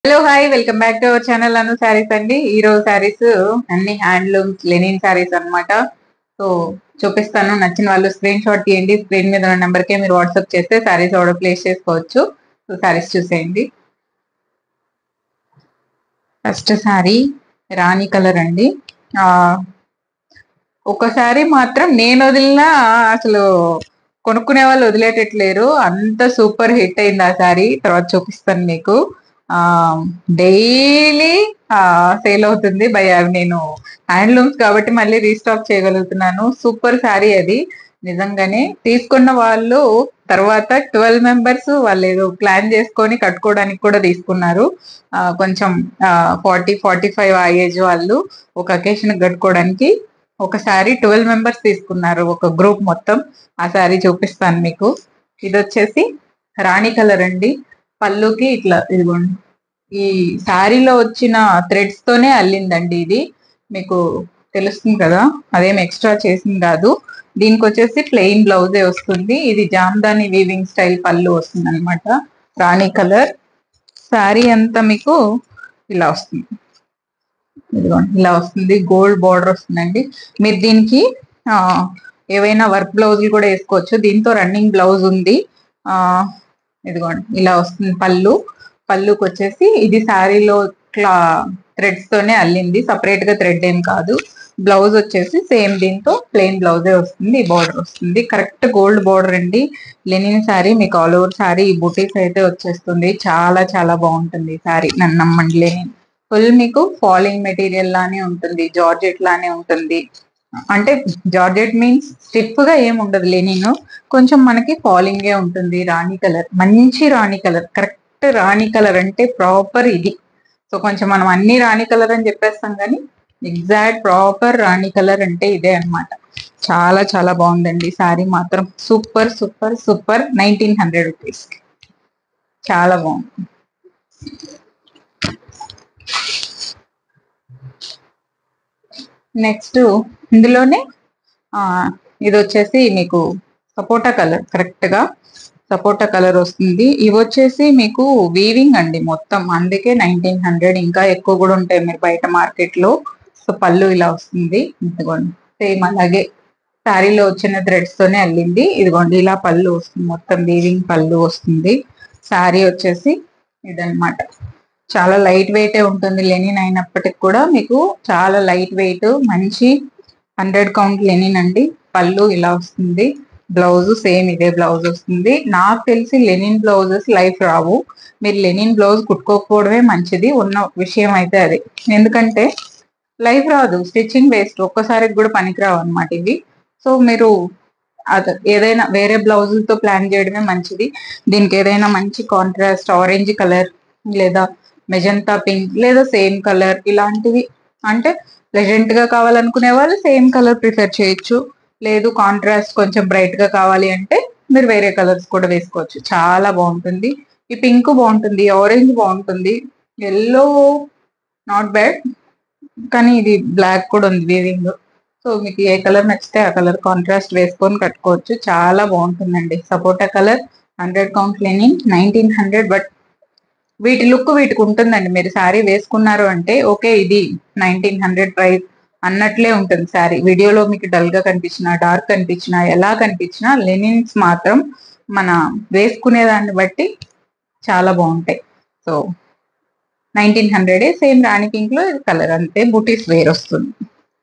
Hello hi welcome back to our channel Anu sarees అండి. ఈ రోజు శారీస్ అన్ని హ్యాండ్లూమ్స్ లెనిన్ శారీస్ అన్నమాట. సో చూపిస్తాను, నచ్చిన వాళ్ళు స్క్రీన్ షాట్ తీయండి. స్క్రీన్ మీద ఉన్న నెంబర్ కే మీరు వాట్సాప్ చేస్తే శారీస్ ఆర్డర్ ప్లేస్ చేసుకోవచ్చు. సో శారీస్ చూసేయండి. ఫస్ట్ శారీ రాణి కలర్ అండి. ఆ ఒకసారి మాత్రం నేను వదిలినా అసలు కొనుక్కునే వాళ్ళు వదిలేటట్లేరు, అంత సూపర్ హిట్ అయింది ఆ శారీ. తర్వాత చూపిస్తాను మీకు. ఆ డైలీ సేల్ అవుతుంది బై అవి నేను హ్యాండ్లూమ్స్ కాబట్టి మళ్ళీ రీస్టాక్ చేయగలుగుతున్నాను. సూపర్ శారీ అది. నిజంగానే తీసుకున్న వాళ్ళు తర్వాత 12 మెంబర్స్ వాళ్ళు ఏదో ప్లాన్ చేసుకొని కట్టుకోవడానికి కూడా తీసుకున్నారు. కొంచెం 40-45 ఆ ఏజ్ వాళ్ళు ఒక అకేషన్ కట్టుకోవడానికి ఒకసారి 12 మెంబర్స్ తీసుకున్నారు, ఒక గ్రూప్ మొత్తం. ఆ శారీ చూపిస్తాను మీకు. ఇది వచ్చేసి రాణి కలర్ అండి. పళ్ళుకి ఇట్లా ఇదిగోండి, ఈ శారీలో వచ్చిన థ్రెడ్స్ తోనే అల్లిందండి. ఇది మీకు తెలుస్తుంది కదా, అదేం ఎక్స్ట్రా చేసింది కాదు. దీనికి వచ్చేసి ప్లెయిన్ బ్లౌజే వస్తుంది. ఇది జామ్దాని వీవింగ్ స్టైల్ పళ్ళు వస్తుంది అనమాట. రాణి కలర్ శారీ అంతా మీకు ఇలా వస్తుంది. ఇదిగోండి ఇలా వస్తుంది, గోల్డ్ బార్డర్ వస్తుందండి. మీరు దీనికి ఆ ఏవైనా వర్క్ బ్లౌజులు కూడా వేసుకోవచ్చు. దీంతో రన్నింగ్ బ్లౌజ్ ఉంది. ఆ ఇదిగోండి ఇలా వస్తుంది పళ్ళు. పళ్ళుకి వచ్చేసి ఇది శారీలో క్లా థ్రెడ్స్ తోనే అల్లింది, సపరేట్ గా థ్రెడ్ ఏం కాదు. బ్లౌజ్ వచ్చేసి సేమ్ దీంతో ప్లెయిన్ బ్లౌజే వస్తుంది. ఈ బార్డర్ వస్తుంది, కరెక్ట్ గోల్డ్ బార్డర్ అండి. లెనిన్ శారీ మీకు ఆల్ ఓవర్ శారీ ఈ బుటీస్ అయితే వచ్చేస్తుంది. చాలా చాలా బాగుంటుంది ఈ శారీ, నన్ను నమ్మండి. లెనిన్ ఫుల్ మీకు ఫాలింగ్ మెటీరియల్ లానే ఉంటుంది, జార్జెట్ లానే ఉంటుంది. అంటే జార్జెట్ మీన్స్ స్టిఫ్ గా ఏం ఉండదు లెనిన్, కొంచెం మనకి ఫాలింగ్ ఏ ఉంటుంది. రాణి కలర్, మంచి రాణి కలర్, కరెక్ట్ రాణి కలర్ అంటే ప్రాపర్ ఇది. సో కొంచెం మనం అన్ని రాణి కలర్ అని చెప్పేస్తాం కానీ ఎగ్జాక్ట్ ప్రాపర్ రాణి కలర్ అంటే ఇదే అన్నమాట. చాలా చాలా బాగుందండి శారీ మాత్రం. Super super super. 1900 రూపీస్, చాలా బాగుంది. నెక్స్ట్ ఇందులోనే ఇది వచ్చేసి మీకు సపోటా కలర్, కరెక్ట్ గా సపోటా కలర్ వస్తుంది. ఇవి వచ్చేసి మీకు వీవింగ్ అండి మొత్తం, అందుకే 1900. ఇంకా ఎక్కువ కూడా ఉంటాయి మీరు బయట మార్కెట్ లో. సో పళ్ళు ఇలా వస్తుంది, ఇదిగోండి సేమ్ అలాగే శారీలో వచ్చిన థ్రెడ్స్ తోనే అల్లింది. ఇదిగోండి ఇలా పళ్ళు వస్తుంది, మొత్తం వీవింగ్ పళ్ళు వస్తుంది. శారీ వచ్చేసి ఇదన్నమాట. చాలా లైట్ వెయిటే ఉంటుంది లెనిన్ అయినప్పటికి కూడా మీకు చాలా లైట్ వెయిట్, మంచి 100 కౌంట్ లెనిన్ అండి. పళ్ళు ఇలా వస్తుంది, బ్లౌజ్ సేమ్ ఇదే బ్లౌజ్ వస్తుంది. నాకు తెలిసి లెనిన్ బ్లౌజెస్ లైఫ్ రావు. మీరు లెనిన్ బ్లౌజ్ కుట్టుకోకపోవడమే మంచిది, ఉన్న విషయం అయితే అది. ఎందుకంటే లైఫ్ రాదు, స్టిచ్చింగ్ వేస్ట్, ఒక్కసారికి కూడా పనికిరావు అనమాట ఇవి. సో మీరు ఏదైనా వేరే బ్లౌజులతో ప్లాన్ చేయడమే మంచిది. దీనికి ఏదైనా మంచి కాంట్రాస్ట్ ఆరెంజ్ కలర్ లేదా మెజంతా పింక్ లేదా సేమ్ కలర్ ఇలాంటివి, అంటే ప్లెజెంట్ గా కావాలనుకునే వాళ్ళు సేమ్ కలర్ ప్రిఫర్ చేయొచ్చు. లేదు కాంట్రాస్ట్ కొంచెం బ్రైట్ గా కావాలి అంటే మీరు వేరే కలర్స్ కూడా వేసుకోవచ్చు. చాలా బాగుంటుంది. ఈ పింక్ బాగుంటుంది, ఆరెంజ్ బాగుంటుంది, ఎల్లో నాట్ బ్యాడ్, కానీ ఇది బ్లాక్ కూడా ఉంది వీవింగ్. సో మీకు ఏ కలర్ నచ్చితే ఆ కలర్ కాంట్రాస్ట్ వేసుకొని కట్టుకోవచ్చు. చాలా బాగుంటుందండి. సపోటా కలర్, 100 కౌంట్ లెనిన్, 1900. బట్ వీటి లుక్ వీటికి ఉంటుందండి. మీరు శారీ వేసుకున్నారు అంటే ఓకే ఇది 1900 ప్రైస్ అన్నట్లే ఉంటుంది శారీ. వీడియోలో మీకు డల్ గా కనిపించినా, డార్క్ కనిపించినా, ఎలా కనిపించినా లెనిన్స్ మాత్రం మన వేసుకునే దాన్ని బట్టి చాలా బాగుంటాయి. సో 1900 సేమ్ రాణి పింక్ లో కలర్ అంతే, బూటీస్ వేర్ వస్తుంది.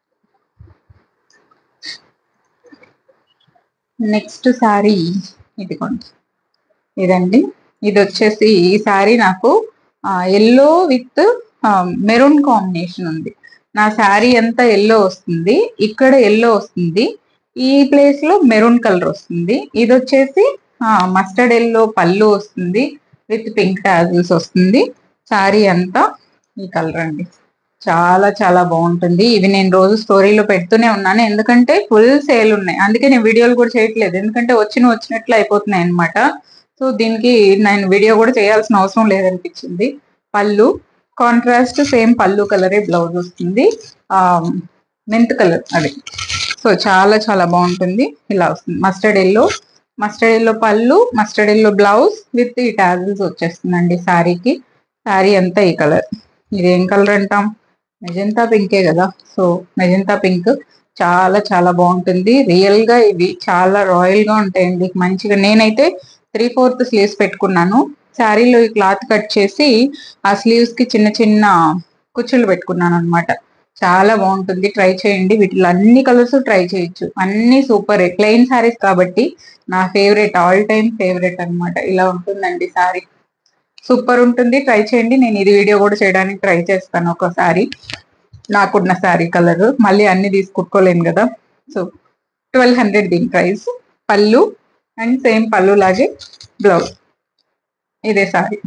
నెక్స్ట్ శారీ ఇదిగోండి, ఇదండి. ఇది వచ్చేసి ఈ శారీ నాకు ఎల్లో విత్ మెరూన్ కాంబినేషన్ ఉంది. నా శారీ అంతా ఎల్లో వస్తుంది, ఇక్కడ ఎల్లో వస్తుంది, ఈ ప్లేస్ లో మెరూన్ కలర్ వస్తుంది. ఇది వచ్చేసి మస్టర్డ్ ఎల్లో పళ్ళు వస్తుంది, విత్ పింక్ టాజిల్స్ వస్తుంది. శారీ అంతా ఈ కలర్ అండి. చాలా చాలా బాగుంటుంది. ఇవి నేను రోజు స్టోరీలో పెడుతూనే ఉన్నాను, ఎందుకంటే ఫుల్ సేల్ ఉన్నాయి. అందుకే నేను వీడియోలు కూడా చేయట్లేదు, ఎందుకంటే వచ్చినట్లు అయిపోతున్నాయి అనమాట. సో దీనికి నేను వీడియో కూడా చేయాల్సిన అవసరం లేదనిపించింది. పళ్ళు కాంట్రాస్ట్ సేమ్ పళ్ళు కలరే బ్లౌజ్ వస్తుంది, ఆ మెంత్ కలర్ అది. సో చాలా చాలా బాగుంటుంది. ఇలా వస్తుంది మస్టర్డ్ ఎల్లో, మస్టర్డ్ ఎల్లో పళ్ళు, మస్టర్డ్ ఎల్లో బ్లౌజ్ విత్ ఈ టాజిల్స్ వచ్చేస్తుందండి శారీకి. శారీ అంతా ఈ కలర్. ఇది ఏం కలర్ అంటాం? మెజెంతా పింకే కదా. సో మెజెంతా పింక్ చాలా చాలా బాగుంటుంది. రియల్ గా ఇవి చాలా రాయల్ గా ఉంటాయండి, మంచిగా. నేనైతే 3/4 స్లీవ్స్ పెట్టుకున్నాను. శారీలో ఈ క్లాత్ కట్ చేసి ఆ స్లీవ్స్ కి చిన్న చిన్న కుచ్చులు పెట్టుకున్నాను అనమాట. చాలా బాగుంటుంది, ట్రై చేయండి. వీటిలో అన్ని కలర్స్ ట్రై చేయొచ్చు, అన్ని సూపర్. ప్లెయిన్ శారీస్ కాబట్టి నా ఫేవరెట్, ఆల్ టైమ్ ఫేవరెట్ అన్నమాట. ఇలా ఉంటుందండి శారీ, సూపర్ ఉంటుంది. ట్రై చేయండి. నేను ఇది వీడియో కూడా చేయడానికి ట్రై చేస్తాను ఒకసారి. నాకున్న శారీ కలర్ మళ్ళీ అన్ని తీసుకుట్టుకోలేను కదా. సో 1200 దీని ప్రైస్. పళ్ళు అండ్ సేమ్ పళ్ళు లాగే బ్లౌజ్, ఇదే శారీ.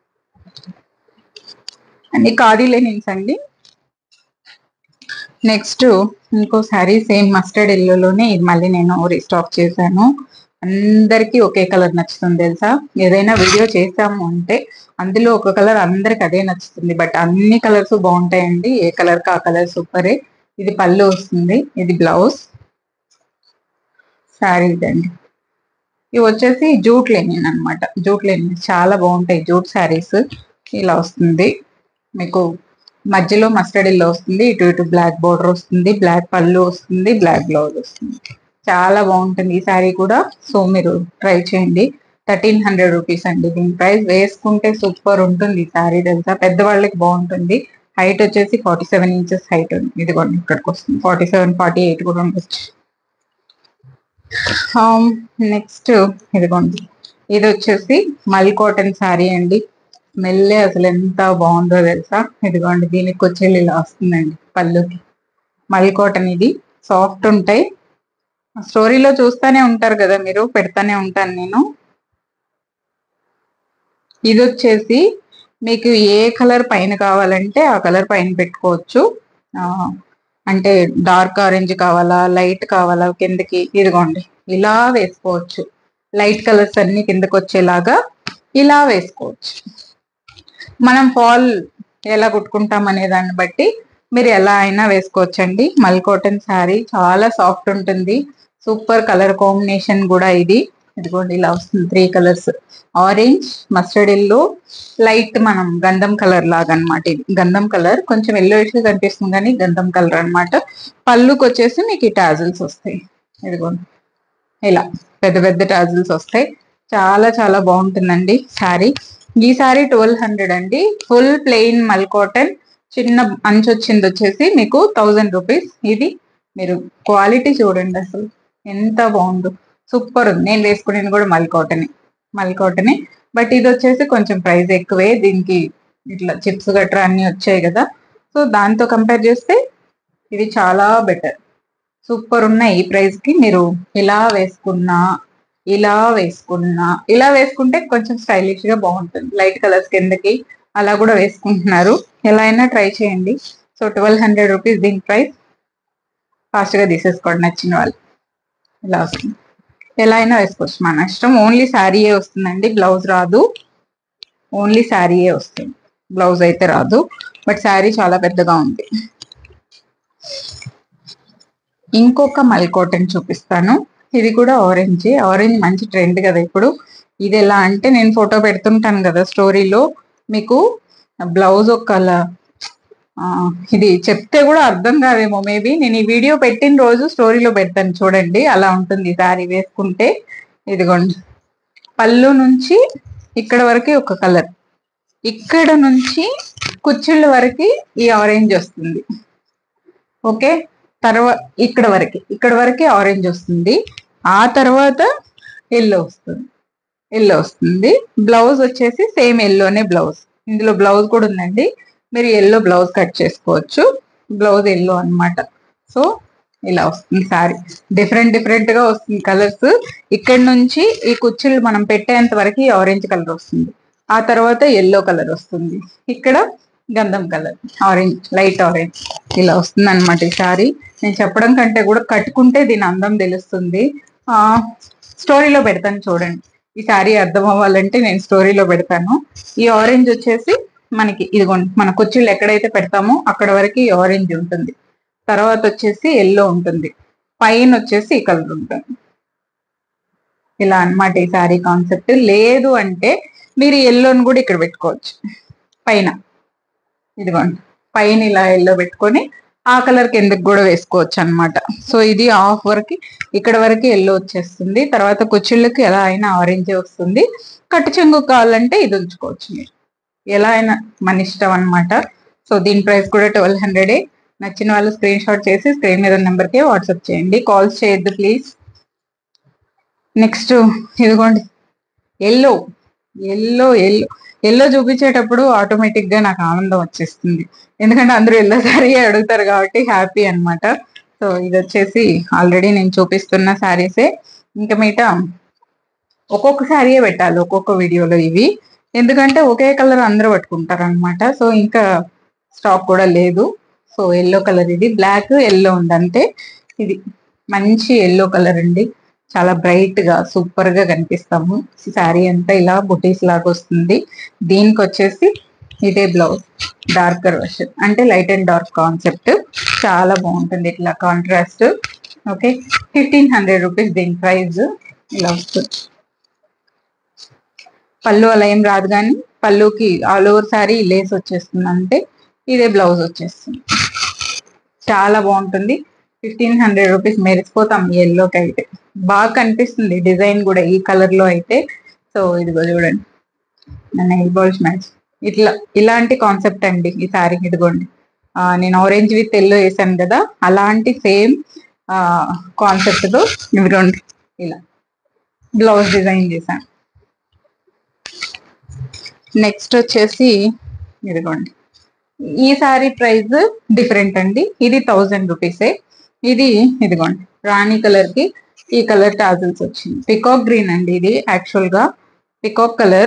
అన్ని ఖాదీ లెనిన్స్ అండి. నెక్స్ట్ ఇంకో శారీ సేమ్ మస్టర్డ్ ఎల్లోలోనే, ఇది మళ్ళీ నేను రీస్టాక్ చేశాను. అందరికీ ఒకే కలర్ నచ్చుతుంది తెలుసా. ఏదైనా వీడియో చేసాము అంటే అందులో ఒక కలర్ అందరికి అదే నచ్చుతుంది, బట్ అన్ని కలర్స్ బాగుంటాయండి. ఏ కలర్ కి ఆ కలర్ సూపరే. ఇది పళ్ళు వస్తుంది, ఇది బ్లౌజ్. శారీ ఇదండి. ఇవి వచ్చేసి జూట్ లెనిన్ అనమాట. జూట్ లెనిన్ చాలా బాగుంటాయి జూట్ శారీస్. ఇలా వస్తుంది మీకు, మధ్యలో మస్టర్డ్ ఎల్లో వస్తుంది, ఇటు ఇటు బ్లాక్ బోర్డర్ వస్తుంది, బ్లాక్ పళ్ళు వస్తుంది, బ్లాక్ బ్లౌజ్ వస్తుంది. చాలా బాగుంటుంది ఈ శారీ కూడా. సో మీరు ట్రై చేయండి. 1300 రూపీస్ అండి దీని ప్రైస్. వేసుకుంటే సూపర్ ఉంటుంది ఈ శారీ తెలుసా. పెద్దవాళ్ళకి బాగుంటుంది. హైట్ వచ్చేసి 47 ఇంచెస్ హైట్ ఉంది. ఇదిగోండి ఇక్కడికి వస్తుంది 47, 48 కూడా ఉండొచ్చు. నెక్స్ట్ ఇదిగోండి, ఇది వచ్చేసి మల్ కాటన్ శారీ అండి. స్మెల్ అసలు ఎంత బాగుందో తెలుసా. ఇదిగోండి దీనికి వచ్చేది ఇలా వస్తుందండి పళ్ళుకి. మల్ కాటన్, ఇది సాఫ్ట్ ఉంటాయి. స్టోరీలో చూస్తానే ఉంటారు కదా మీరు, పెడతానే ఉంటాను నేను. ఇది వచ్చేసి మీకు ఏ కలర్ పైన కావాలంటే ఆ కలర్ పైన పెట్టుకోవచ్చు. అంటే డార్క్ ఆరెంజ్ కావాలా, లైట్ కావాలా కిందకి, ఇదిగోండి ఇలా వేసుకోవచ్చు. లైట్ కలర్స్ అన్ని కిందకి వచ్చేలాగా ఇలా వేసుకోవచ్చు. మనం ఫాల్ ఎలా కుట్టుకుంటాం అనే దాన్ని బట్టి మీరు ఎలా అయినా వేసుకోవచ్చండి. మల్ కాటన్ శారీ చాలా సాఫ్ట్ ఉంటుంది. సూపర్ కలర్ కాంబినేషన్ కూడా ఇది. ఇదిగోండి ఇలా వస్తుంది 3 colours, orange, mustard yellow, light మనం గంధం కలర్ లాగా అనమాట. ఇది గంధం కలర్, కొంచెం ఎల్లోయిష్ కనిపిస్తుంది కానీ గంధం కలర్ అనమాట. పళ్ళుకి వచ్చేసి మీకు ఈ టాజిల్స్ వస్తాయి. ఇదిగోండి ఇలా పెద్ద పెద్ద టాజిల్స్ వస్తాయి. చాలా చాలా బాగుంటుందండి శారీ. ఈ శారీ 1200 అండి. ఫుల్ ప్లెయిన్ మల్ కాటన్, చిన్న అంచు వచ్చింది వచ్చేసి మీకు 1000 రూపీస్. ఇది మీరు క్వాలిటీ చూడండి అసలు ఎంత బాగుందో, సూపర్ ఉంది. నేను వేసుకునేది కూడా మల్ కాటనే, బట్ ఇది వచ్చేసి కొంచెం ప్రైస్ ఎక్కువే. దీనికి ఇట్లా చిప్స్ గట్రా అన్ని వచ్చాయి కదా. సో దాంతో కంపేర్ చేస్తే ఇది చాలా బెటర్, సూపర్ ఉన్నాయి. ఈ ప్రైస్ కి మీరు ఇలా వేసుకున్నా, ఇలా వేసుకుంటే కొంచెం స్టైలిష్ గా బాగుంటుంది. లైట్ కలర్స్ కిందకి అలా కూడా వేసుకుంటున్నారు. ఎలా అయినా ట్రై చేయండి. సో 1200 రూపీస్ దీని ప్రైస్. ఫాస్ట్ గా తీసేసుకోండి నచ్చిన వాళ్ళు. ఇలా వస్తుంది, ఎలా అయినా వేసుకోవచ్చు, మన ఇష్టం. ఓన్లీ శారీయే వస్తుందండి, బ్లౌజ్ రాదు. ఓన్లీ శారీయే వస్తుంది, బ్లౌజ్ అయితే రాదు. బట్ శారీ చాలా పెద్దగా ఉంది. ఇంకొక మల్ కాటన్ చూపిస్తాను. ఇది కూడా ఆరెంజ్. ఆరెంజ్ మంచి ట్రెండ్ కదా ఇప్పుడు. ఇది ఎలా అంటే, నేను ఫోటో పెడుతుంటాను కదా స్టోరీలో, మీకు బ్లౌజ్ ఒక ఇది చెప్తే కూడా అర్థం కాదేమో మేబీ. నేను ఈ వీడియో పెట్టిన రోజు స్టోరీలో పెడతాను చూడండి, అలా ఉంటుంది శారీ వేసుకుంటే. ఇదిగోండి పళ్ళు నుంచి ఇక్కడ వరకు ఒక కలర్, ఇక్కడ నుంచి కుచ్చిళ్ళ వరకు ఈ ఆరెంజ్ వస్తుంది. ఓకే, తర్వాత ఇక్కడ వరకు ఆరెంజ్ వస్తుంది. ఆ తర్వాత ఎల్లో వస్తుంది. బ్లౌజ్ వచ్చేసి సేమ్ ఎల్లోనే బ్లౌజ్. ఇందులో బ్లౌజ్ కూడా ఉందండి, మీరు ఎల్లో బ్లౌజ్ కట్ చేసుకోవచ్చు. బ్లౌజ్ ఎల్లో అన్నమాట. సో ఇలా వస్తుంది శారీ. డిఫరెంట్ గా వస్తుంది కలర్స్. ఇక్కడ నుంచి ఈ కుర్చీలు మనం పెట్టేంత వరకు ఆరెంజ్ కలర్ వస్తుంది. ఆ తర్వాత ఎల్లో కలర్ వస్తుంది. ఇక్కడ గంధం కలర్, ఆరెంజ్, లైట్ ఆరెంజ్, ఇలా వస్తుంది అనమాట ఈ శారీ. నేను చెప్పడం కంటే కూడా కట్టుకుంటే దీని అందం తెలుస్తుంది. స్టోరీలో పెడతాను చూడండి. ఈ శారీ అర్థం అవ్వాలంటే నేను స్టోరీలో పెడతాను. ఈ ఆరెంజ్ వచ్చేసి మనకి ఇదిగోండి, మన కుర్చీలు ఎక్కడైతే పెడతామో అక్కడ వరకు ఈ ఆరెంజ్ ఉంటుంది. తర్వాత వచ్చేసి ఎల్లో ఉంటుంది, పైన వచ్చేసి ఈ కలర్ ఉంటుంది. ఇలా అన్నమాట ఈ శారీ కాన్సెప్ట్. లేదు అంటే మీరు ఎల్లోని కూడా ఇక్కడ పెట్టుకోవచ్చు. పైన ఇదిగోండి, పైన ఇలా ఎల్లో పెట్టుకొని ఆ కలర్ కిందకి కూడా వేసుకోవచ్చు అనమాట. సో ఇది హాఫ్ వరకు, ఇక్కడ వరకు ఎల్లో వచ్చేస్తుంది. తర్వాత కుచ్చిళ్ళకి ఎలా అయినా ఆరెంజ్ వస్తుంది. కట్టు చెంగు కావాలంటే ఇది ఉంచుకోవచ్చు మీరు, ఎలా అయినా మన ఇష్టం అనమాట. సో దీని ప్రైస్ కూడా 1200. నచ్చిన వాళ్ళు స్క్రీన్ షాట్ చేసి స్క్రీన్ మీద నెంబర్కి వాట్సాప్ చేయండి, కాల్స్ చేయొద్దు ప్లీజ్. నెక్స్ట్ ఇదిగోండి ఎల్లో, ఎల్లో ఎల్లో ఎల్లో చూపించేటప్పుడు ఆటోమేటిక్ గా నాకు ఆనందం వచ్చేస్తుంది, ఎందుకంటే అందరూ ఎల్లో శారీ అడుగుతారు కాబట్టి హ్యాపీ అనమాట. సో ఇది వచ్చేసి ఆల్రెడీ నేను చూపిస్తున్న శారీసే, ఇంకా మీట ఒక్కొక్క శారీయే పెట్టాలి ఒక్కొక్క వీడియోలో ఇవి, ఎందుకంటే ఒకే కలర్ అందరూ పట్టుకుంటారు అనమాట. సో ఇంకా స్టాక్ కూడా లేదు. సో ఎల్లో కలర్, ఇది బ్లాక్ ఎల్లో ఉంది అంతే. ఇది మంచి ఎల్లో కలర్ అండి, చాలా బ్రైట్ గా సూపర్ గా కనిపిస్తాము. శారీ అంతా ఇలా బుటీస్ లాగా వస్తుంది. దీనికి వచ్చేసి ఇదే బ్లౌజ్, డార్కర్ వర్షన్, అంటే లైట్ అండ్ డార్క్ కాన్సెప్ట్, చాలా బాగుంటుంది ఇట్లా కాంట్రాస్ట్. ఓకే, 1500 రూపీస్ దీని ప్రైస్. ఇలా వస్తుంది. పళ్ళు అలా ఏం రాదు, కానీ పళ్ళుకి ఆల్ ఓవర్ శారీ లేస్ వచ్చేస్తుంది అంతే. ఇదే బ్లౌజ్ వచ్చేస్తుంది, చాలా బాగుంటుంది. 1500 రూపీస్, మెరిసిపోతాం ఎల్లోకి అయితే, బాగా కనిపిస్తుంది డిజైన్ కూడా ఈ కలర్ లో అయితే. సో ఇదిగో చూడండి, నా నెయిల్ బాల్స్ మ్యాచ్, ఇట్లా ఇలాంటి కాన్సెప్ట్ అండి ఈ శారీ. ఇదిగోండి, నేను ఆరెంజ్ విత్ ఎల్లో వేసాను కదా, అలాంటి సేమ్ కాన్సెప్ట్ తో ఇదిగోండి ఇలా బ్లౌజ్ డిజైన్ చేశాను. నెక్స్ట్ వచ్చేసి ఇదిగోండి, ఈ శారీ ప్రైస్ డిఫరెంట్ అండి, ఇది 1000 రూపీసే. ఇది ఇదిగోండి రాణి కలర్ కి ఈ కలర్ టాజిల్స్ వచ్చింది, పికాక్ గ్రీన్ అండి ఇది యాక్చువల్ గా, పికాక్ కలర్.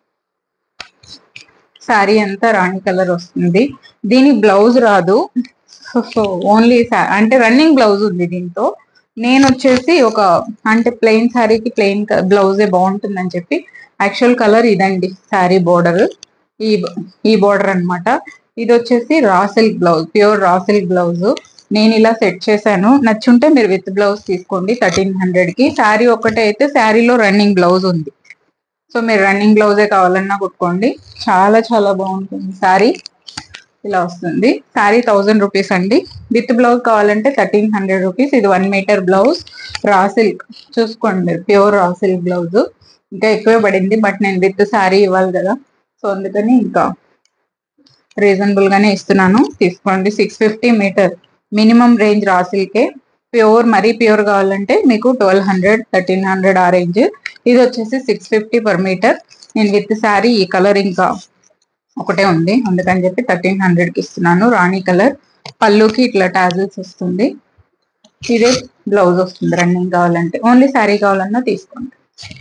శారీ అంతా రాణి కలర్ వస్తుంది. దీని బ్లౌజ్ రాదు, సో ఓన్లీ అంటే రన్నింగ్ బ్లౌజ్ ఉంది దీంతో. నేను వచ్చేసి ఒక అంటే ప్లెయిన్ శారీకి ప్లెయిన్ బ్లౌజే బాగుంటుందని చెప్పి యాక్చువల్ కలర్ ఇదండి శారీ బోర్డర్, ఈ ఈ బోర్డర్ అనమాట. ఇది వచ్చేసి raw silk blouse, pure raw silk blouse. నేను ఇలా సెట్ చేశాను, నచ్చుంటే మీరు విత్ బ్లౌజ్ తీసుకోండి 1300 కి. శారీ ఒక్కటే అయితే శారీలో రన్నింగ్ బ్లౌజ్ ఉంది, సో మీరు రన్నింగ్ బ్లౌజే కావాలన్నా కుట్టుకోండి, చాలా చాలా బాగుంటుంది శారీ. ఇలా వస్తుంది శారీ, 1000 రూపీస్ అండి. విత్ బ్లౌజ్ కావాలంటే 1300 రూపీస్. ఇది 1 మీటర్ బ్లౌజ్, రా సిల్క్, చూసుకోండి మీరు, ప్యూర్ రా సిల్క్ బ్లౌజ్. ఇంకా ఎక్కువే పడింది, బట్ నేను విత్ శారీ ఇవ్వాలి కదా, సో అందుకని ఇంకా రీజనబుల్ గానే ఇస్తున్నాను, తీసుకోండి. 650 మీటర్ మినిమం రేంజ్ రా సిల్కే. ప్యూర్, మరీ ప్యూర్ కావాలంటే మీకు 1200 1300 ఆ రేంజ్. ఇది వచ్చేసి 650 పర్ మీటర్. నేను విత్ శారీ ఈ కలర్ ఇంకా ఒకటే ఉంది, అందుకని చెప్పి 1300 కి ఇస్తున్నాను. రాణి కలర్, పళ్ళుకి ఇట్లా టాజిల్స్ వస్తుంది. ఇదే బ్లౌజ్ వస్తుంది రన్నింగ్ కావాలంటే, ఓన్లీ శారీ కావాలన్నా తీసుకోండి.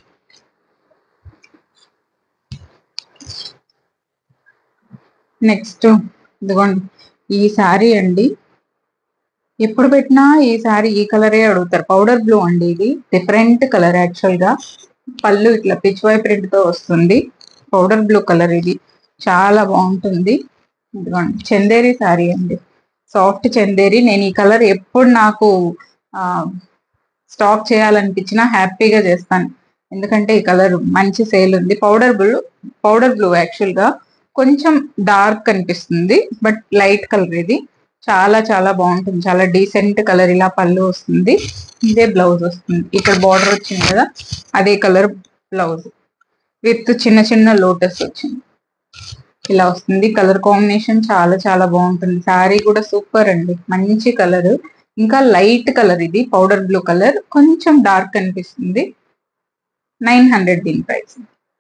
నెక్స్ట్ ఇదిగోండి ఈ శారీ అండి, ఎప్పుడు పెట్టినా ఈ శారీ ఈ కలరే అడుగుతారు. పౌడర్ బ్లూ అండి, ఇది డిఫరెంట్ కలర్ యాక్చువల్ గా. పళ్ళు ఇట్లా పిచ్ వై ప్రింట్ తో వస్తుంది, పౌడర్ బ్లూ కలర్, ఇది చాలా బాగుంటుంది. ఇదిగోండి చందేరి శారీ అండి, సాఫ్ట్ చందేరి. నేను ఈ కలర్ ఎప్పుడు నాకు స్టాక్ చేయాలనిపించినా హ్యాపీగా చేస్తాను, ఎందుకంటే ఈ కలర్ మంచి సేల్ ఉంది. పౌడర్ బ్లూ యాక్చువల్ గా కొంచెం డార్క్ కనిపిస్తుంది, బట్ లైట్ కలర్ ఇది, చాలా చాలా బాగుంటుంది, చాలా డీసెంట్ కలర్. ఇలా పళ్ళు వస్తుంది, ఇదే బ్లౌజ్ వస్తుంది. ఇక్కడ బార్డర్ వచ్చింది కదా, అదే కలర్ బ్లౌజ్ విత్ చిన్న చిన్న లోటస్ వచ్చింది. ఇలా వస్తుంది, కలర్ కాంబినేషన్ చాలా చాలా బాగుంటుంది. శారీ కూడా సూపర్ అండి, మంచి కలర్. ఇంకా లైట్ కలర్, ఇది పౌడర్ బ్లూ కలర్, కొంచెం డార్క్ అనిపిస్తుంది. 900 దీని ప్రైస్.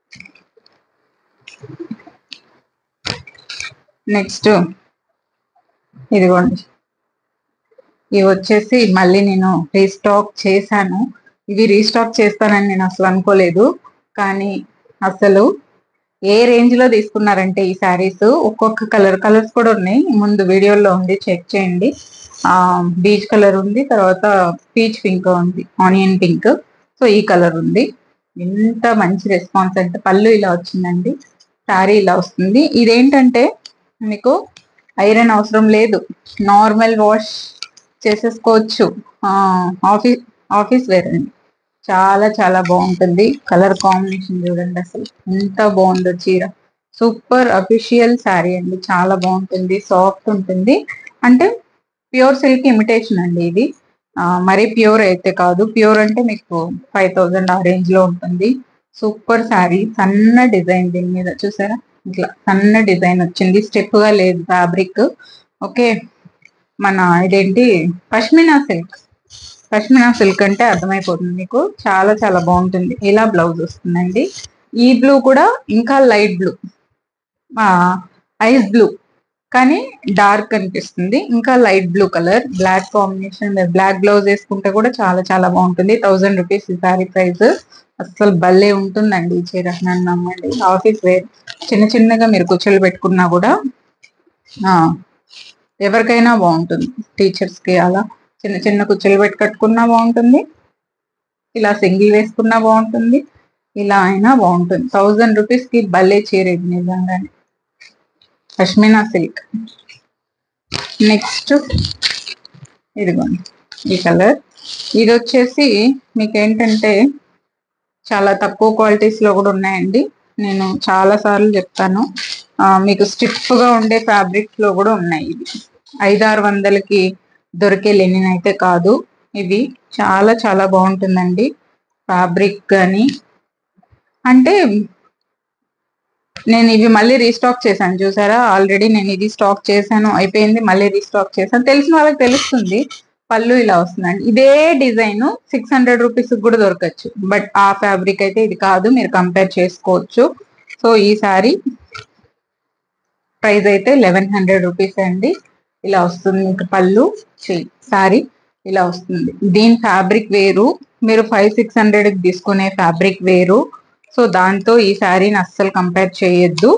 నెక్స్ట్ ఇదిగోండి, ఇవి వచ్చేసి మళ్ళీ నేను రీస్టాక్ చేశాను. ఇవి రీస్టాక్ చేస్తానని నేను అసలు అనుకోలేదు, కానీ అసలు ఏ రేంజ్ లో తీసుకున్నారంటే ఈ శారీస్, ఒక్కొక్క కలర్స్ కూడా ఉన్నాయి, ముందు వీడియోలో ఉంది, చెక్ చేయండి. బీచ్ కలర్ ఉంది, తర్వాత పీచ్ పింక్ ఉంది, ఆనియన్ పింక్, సో ఈ కలర్ ఉంది. ఎంత మంచి రెస్పాన్స్ అంటే, పళ్ళు ఇలా వచ్చిందండి, శారీ ఇలా వస్తుంది. ఇదేంటంటే మీకు ఐరన్ అవసరం లేదు, నార్మల్ వాష్ చేసేసుకోవచ్చు. ఆఫీస్ వేర్ అండి, చాలా చాలా బాగుంటుంది. కలర్ కాంబినేషన్ చూడండి అసలు ఎంత బాగుందో చీర, సూపర్ అఫిషియల్ శారీ అండి, చాలా బాగుంటుంది, సాఫ్ట్ ఉంటుంది. అంటే ప్యూర్ సిల్క్ ఇమిటేషన్ అండి ఇది. మరీ ప్యూర్ అయితే కాదు, ప్యూర్ అంటే మీకు 5000 ఆ రేంజ్ లో ఉంటుంది. సూపర్ శారీ, సన్న డిజైన్ దీని మీద చూసారా, ఇట్లా సన్న డిజైన్ వచ్చింది, స్టెప్ గా లేదు ఫ్యాబ్రిక్. ఓకే, మన ఇదేంటి పష్మినా సిల్క్. పష్మినా సిల్క్ అంటే అర్థమైపోతుంది మీకు, చాలా చాలా బాగుంటుంది. ఇలా బ్లౌజ్ వస్తుందండి. ఈ బ్లూ కూడా ఇంకా లైట్ బ్లూ, ఐస్ బ్లూ కానీ డార్క్ అనిపిస్తుంది, ఇంకా light blue colour, black combination, black blouse వేసుకుంటే కూడా చాలా చాలా బాగుంటుంది. 1000 రూపీస్ ఈ సారీ ప్రైస్. అసలు భలే ఉంటుందండి ఈ చీర, నన్ను నమ్మండి. ఆఫీస్ వేర్ చిన్న చిన్నగా మీరు కుచ్చులు పెట్టుకున్నా కూడా ఎవరికైనా బాగుంటుంది. టీచర్స్ కి అలా చిన్న చిన్న కుచ్చులు పెట్టి కట్టుకున్నా బాగుంటుంది, ఇలా సింగిల్ వేసుకున్నా బాగుంటుంది, ఇలా అయినా బాగుంటుంది. 1000 రూపీస్ కి భలే చీర ఇది నిజంగానే, పష్మినా సిల్క్. నెక్స్ట్ ఇదిగోండి ఈ కలర్. ఇది వచ్చేసి మీకు ఏంటంటే చాలా తక్కువ క్వాలిటీస్ లో కూడా ఉన్నాయండి. నేను చాలా సార్లు చెప్తాను, మీకు స్టిఫ్ గా ఉండే ఫ్యాబ్రిక్స్ లో కూడా ఉన్నాయి. ఇది 500-600కి దొరికే లెనిన్ అయితే కాదు, ఇవి చాలా చాలా బాగుంటుందండి ఫ్యాబ్రిక్ కానీ. అంటే నేను ఇవి మళ్ళీ రీస్టాక్ చేశాను చూసారా, ఆల్రెడీ నేను ఇది స్టాక్ చేశాను అయిపోయింది, మళ్ళీ రీస్టాక్ చేశాను. తెలిసిన వాళ్ళకి తెలుస్తుంది. పళ్ళు ఇలా వస్తుందండి, ఇదే డిజైన్ 600 రూపీస్ కూడా దొరకచ్చు, బట్ ఆ ఫ్యాబ్రిక్ అయితే ఇది కాదు, మీరు కంపేర్ చేసుకోవచ్చు. సో ఈ సారీ ప్రైస్ అయితే 1100 రూపీస్ అండి. ఇలా వస్తుంది మీకు పళ్ళు, సారీ ఇలా వస్తుంది. దీని ఫ్యాబ్రిక్ వేరు, మీరు 500-600కి తీసుకునే ఫ్యాబ్రిక్ వేరు. సో దాంతో ఈ శారీని అస్సలు కంపేర్ చేయొద్దు.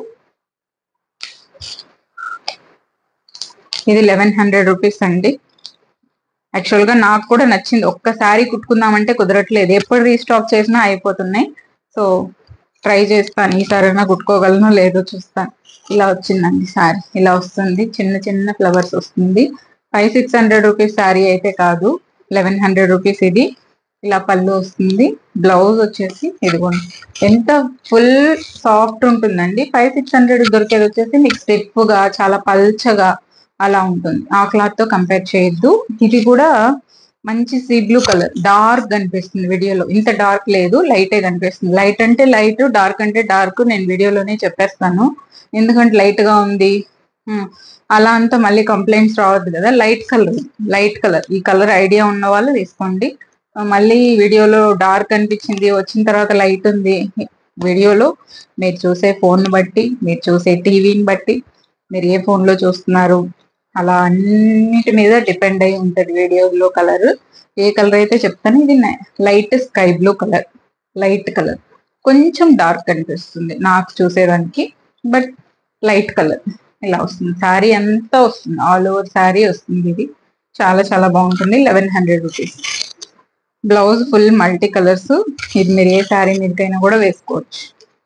ఇది 1100 రూపీస్ అండి. యాక్చువల్ గా నాకు కూడా నచ్చింది, ఒక్కసారి కుట్టుకుందామంటే కుదరట్లేదు, ఎప్పుడు రీస్టాక్ చేసినా అయిపోతున్నాయి. సో ట్రై చేస్తాను, ఈసారైనా కుట్టుకోగలను లేదో చూస్తాను. ఇలా వచ్చిందండి శారీ, ఇలా వస్తుంది, చిన్న చిన్న ఫ్లవర్స్ వస్తుంది. 500-600 రూపీస్ శారీ అయితే కాదు, 1100 రూపీస్ ఇది. ఇలా పళ్ళు వస్తుంది, బ్లౌజ్ వచ్చేసి ఇదిగోండి, ఎంత ఫుల్ సాఫ్ట్ ఉంటుందండి. 500-600 దొరికేది వచ్చేసి మీకు స్టిఫ్ గా చాలా పల్చగా అలా ఉంటుంది. ఆ క్లాత్ తో కంపేర్ చేయొద్దు. ఇది కూడా మంచి సీ బ్లూ కలర్, డార్క్ కనిపిస్తుంది వీడియోలో, ఇంత డార్క్ లేదు, లైట్ కనిపిస్తుంది. లైట్ అంటే లైట్, డార్క్ అంటే డార్క్, నేను వీడియోలోనే చెప్పేస్తాను. ఎందుకంటే లైట్ గా ఉంది అలా అంతా మళ్ళీ కంప్లైంట్స్ రావద్దు కదా. లైట్ కలర్, లైట్ కలర్, ఈ కలర్ ఐడియా ఉన్న వాళ్ళు తీసుకోండి. మళ్ళీ వీడియోలో డార్క్ అనిపించింది, వచ్చిన తర్వాత లైట్ ఉంది. వీడియోలో మీరు చూసే ఫోన్ బట్టి, మీరు చూసే టీవీని బట్టి, మీరు ఏ ఫోన్ లో చూస్తున్నారు అలా అన్నిటి మీద డిపెండ్ అయి ఉంటది వీడియోలో కలర్. ఏ కలర్ అయితే చెప్తాను, ఇది light sky blue colour, light colour, కొంచెం డార్క్ అనిపిస్తుంది నాకు చూసేదానికి, బట్ లైట్ కలర్ ఇలా వస్తుంది. శారీ అంతా వస్తుంది, ఆల్ ఓవర్ శారీ వస్తుంది. ఇది చాలా చాలా బాగుంటుంది. 1100 rupees. Blouse full multi colours, ఇది మీరు ఏ శారీ మీదకైనా కూడా వేసుకోవచ్చు.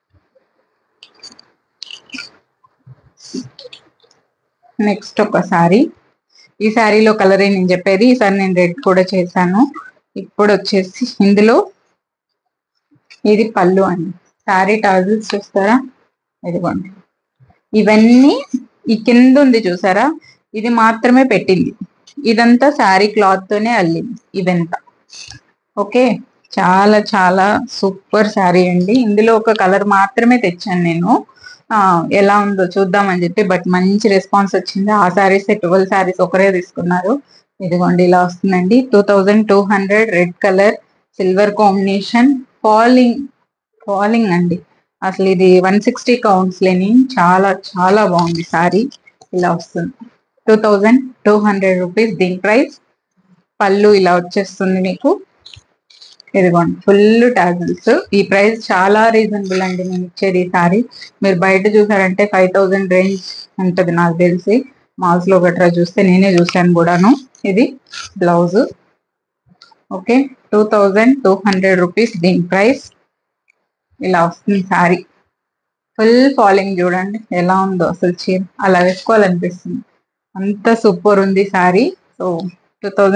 నెక్స్ట్ ఒక శారీ, ఈ శారీలో కలరే నేను చెప్పేది, ఈసారి నేను రెడ్ కూడా చేశాను. ఇప్పుడు వచ్చేసి ఇందులో ఇది పళ్ళు అండి. శారీ టాజిల్స్ చూస్తారా, ఇదిగోండి, ఇవన్నీ ఈ కింద ఉంది చూసారా, ఇది మాత్రమే పెట్టింది, ఇదంతా శారీ క్లాత్ తోనే అల్లింది ఇదంతా. ఓకే, చాలా చాలా సూపర్ శారీ అండి. ఇందులో ఒక కలర్ మాత్రమే తెచ్చాను నేను, ఎలా ఉందో చూద్దామని చెప్పి, బట్ మంచి రెస్పాన్స్ వచ్చింది. ఆ శారీస్ 12 శారీస్ ఒకరే తీసుకున్నారు. ఇదిగోండి ఇలా వస్తుందండి, 2200, red colour, silver combination, falling falling అండి. అసలు ఇది 160 కౌంట్స్ లేని చాలా చాలా బాగుంది శారీ. ఇలా వస్తుంది, 2200 రూపీస్ దీని ప్రైస్. పళ్ళు ఇలా వచ్చేస్తుంది మీకు, ఇదిగోండి ఫుల్ టాజిల్స్. ఈ ప్రైస్ చాలా రీజనబుల్ అండి నేను ఇచ్చేది. ఈ సారీ మీరు బయట చూసారంటే 5000 రేంజ్ ఉంటుంది నాకు తెలిసి, మాల్స్ లో గట్రా చూస్తే నేనే చూసాను కూడాను. ఇది బ్లౌజ్. ఓకే, 2200 రూపీస్ దీని ప్రైస్. ఇలా వస్తుంది శారీ, ఫుల్ ఫాలింగ్ చూడండి ఎలా ఉందో, అసలు చీర అలా వేసుకోవాలనిపిస్తుంది, అంత సూపర్ ఉంది శారీ. సో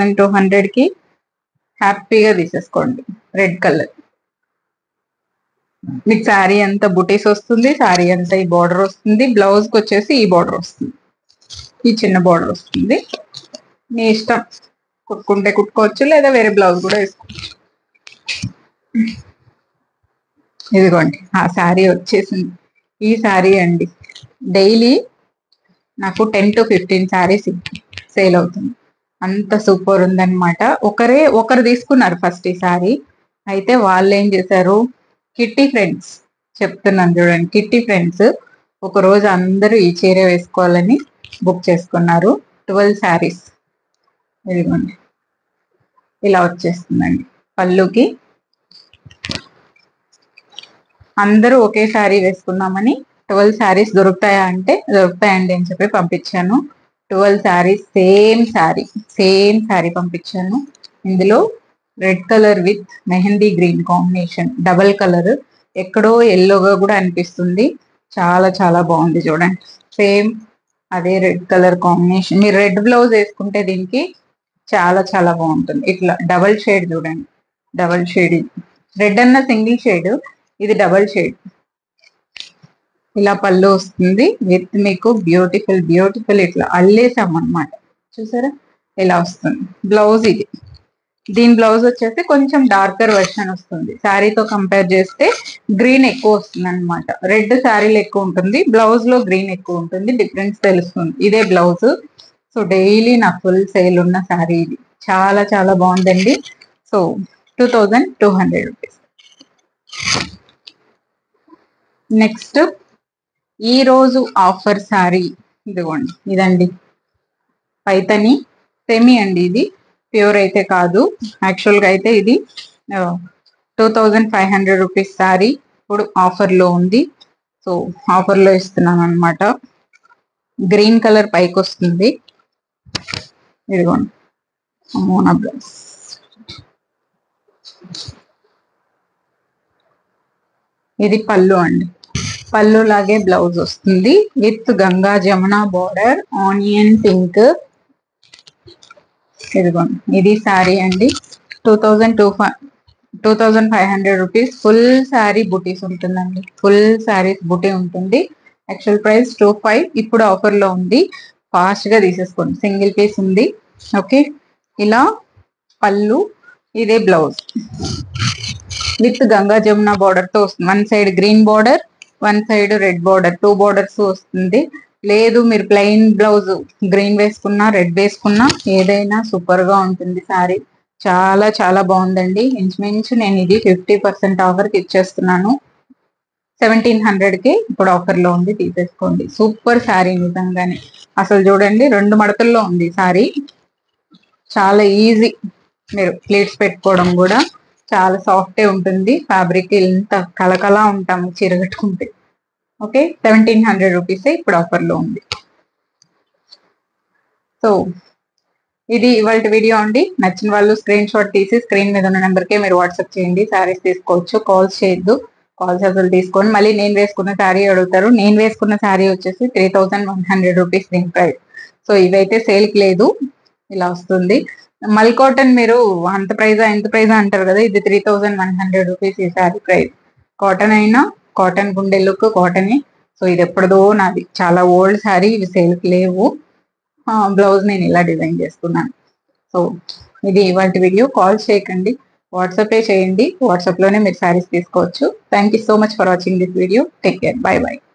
2200కి హ్యాపీగా తీసేసుకోండి. Red colour. మీకు శారీ అంతా బుటీస్ వస్తుంది, శారీ అంతా ఈ బార్డర్ వస్తుంది, బ్లౌజ్ కి వచ్చేసి ఈ బార్డర్ వస్తుంది, ఈ చిన్న బార్డర్ వస్తుంది. మీ ఇష్టం, కుట్టుకుంటే కుట్టుకోవచ్చు లేదా వేరే బ్లౌజ్ కూడా వేసుకోవచ్చు. ఇదిగోండి ఆ శారీ వచ్చేసింది. ఈ శారీ అండి డైలీ నాకు 10 to 15 శారీస్ సేల్ అవుతుంది. అంత సూపర్ ఉందన్నమాట. ఒకరు తీసుకున్నారు ఫస్ట్ ఈ శారీ. అయితే వాళ్ళు ఏం చేశారు, కిట్టి ఫ్రెండ్స్ చెప్తున్నాను చూడండి, కిట్టి ఫ్రెండ్స్ ఒక రోజు అందరూ ఈ చీర వేసుకోవాలని బుక్ చేసుకున్నారు. 12 శారీస్ ఇదిగోండి ఇలా వచ్చేస్తుందండి. పళ్ళుకి అందరూ ఒకే శారీ వేసుకున్నామని 12 శారీస్ దొరుకుతాయా అంటే దొరుకుతాయండి అని చెప్పి పంపించాను. 12 శారీస్ సేమ్ శారీ పంపించాను. ఇందులో red colour with mehndi green combination, double colour, ఎక్కడో ఎల్లోగా కూడా అనిపిస్తుంది. చాలా చాలా బాగుంది చూడండి. సేమ్ అదే రెడ్ కలర్ కాంబినేషన్. మీరు రెడ్ బ్లౌజ్ వేసుకుంటే దీనికి చాలా చాలా బాగుంటుంది. ఇట్లా డబల్ షేడ్ చూడండి, డబల్ షేడ్. రెడ్ అన్న సింగిల్ షేడ్, ఇది డబల్ షేడ్. ఇలా పళ్ళు వస్తుంది విత్ మీకు బ్యూటిఫుల్ బ్యూటిఫుల్ ఇట్లా అల్లేసాం అనమాట. చూసారా ఇలా వస్తుంది. బ్లౌజ్ ఇది, దీని బ్లౌజ్ వచ్చేసి కొంచెం డార్కర్ వర్షన్ వస్తుంది. శారీతో కంపేర్ చేస్తే గ్రీన్ ఎక్కువ వస్తుంది అనమాట. రెడ్ శారీలో ఎక్కువ ఉంటుంది, బ్లౌజ్ లో గ్రీన్ ఎక్కువ ఉంటుంది. డిఫరెన్స్ తెలుస్తుంది. ఇదే బ్లౌజ్. సో డైలీ నా ఫుల్ సేల్ ఉన్న శారీ ఇది. చాలా చాలా బాగుందండి. So 2200 rupees. నెక్స్ట్ ఈ రోజు ఆఫర్ శారీ ఇదిగోండి, ఇదండి పైతని సెమీ అండి. ఇది ప్యూర్ అయితే కాదు. యాక్చువల్గా అయితే ఇది 2500 రూపీస్ శారీ. ఇప్పుడు ఆఫర్లో ఉంది. సో ఆఫర్లో ఇస్తున్నాను అనమాట. గ్రీన్ కలర్ పైకి వస్తుంది. ఇదిగోండి మోనా బ్లౌజ్. ఇది పళ్ళు అండి. పళ్ళు లాగే బ్లౌజ్ వస్తుంది with Ganga Jamuna border, onion pink. ఇదిగోండి ఇది శారీ అండి. 2500 రూపీస్. ఫుల్ శారీ బుటీస్ ఉంటుందండి. ఫుల్ శారీస్ బుటీ ఉంటుంది. యాక్చువల్ ప్రైస్ 25, ఇప్పుడు ఆఫర్ లో ఉంది. ఫాస్ట్ గా తీసేసుకోండి, సింగిల్ పీస్ ఉంది. ఓకే, ఇలా పళ్ళు, ఇదే blouse with Ganga Jamuna border తో వస్తుంది. One side green border, one side red border, 2 borders వస్తుంది. లేదు మీరు ప్లెయిన్ బ్లౌజ్ గ్రీన్ వేసుకున్నా రెడ్ వేసుకున్నా ఏదైనా సూపర్ గా ఉంటుంది శారీ. చాలా చాలా బాగుందండి. ఇంచుమించు నేను ఇది 50% ఆఫర్కి ఇచ్చేస్తున్నాను. 1700కి ఇప్పుడు ఆఫర్ లో ఉంది, తీసేసుకోండి. సూపర్ శారీ నిజంగానే. అసలు చూడండి 2 మడతల్లో ఉంది శారీ. చాలా ఈజీ, మీరు ప్లేట్స్ పెట్టుకోవడం కూడా చాలా సాఫ్ట్ ఉంటుంది. ఫ్యాబ్రిక్ ఇంత కలకలా ఉంటాము చీర కట్టుకుంటే. ఓకే, 1700 రూపీస్ ఇప్పుడు ఆఫర్ లో ఉంది. సో ఇది ఇవాళ వీడియో అండి. నచ్చిన వాళ్ళు స్క్రీన్ షాట్ తీసి స్క్రీన్ మీద ఉన్న నెంబర్కే మీరు వాట్సాప్ చేయండి. శారీస్ తీసుకోవచ్చు, కాల్స్ చేయొద్దు. కాల్స్ అసలు తీసుకోండి. మళ్ళీ నేను వేసుకున్న శారీ అడుగుతారు. నేను వేసుకున్న శారీ వచ్చేసి 3100 రూపీస్ దీని ప్రైస్. సో ఇవైతే సేల్కి లేదు, ఇలా వస్తుంది. మల్ కాటన్ మీరు అంత ప్రైజా ఎంత ప్రైజా అంటారు కదా, ఇది 3100 రూపీస్ ఈ శారీ ప్రైస్. కాటన్ అయినా కాటన్ గుండె లుక్ కాటనే. సో ఇది ఎప్పటిదో నాది, చాలా ఓల్డ్ శారీ, ఇవి సేల్కి లేవు. బ్లౌజ్ నేను ఇలా డిజైన్ చేసుకున్నాను. సో ఇది ఇవాళ వీడియో. కాల్ చేయకండి, వాట్సాపే చేయండి. వాట్సాప్ లోనే మీరు శారీస్ తీసుకోవచ్చు. Thank you so much for watching this video. Take care, bye by.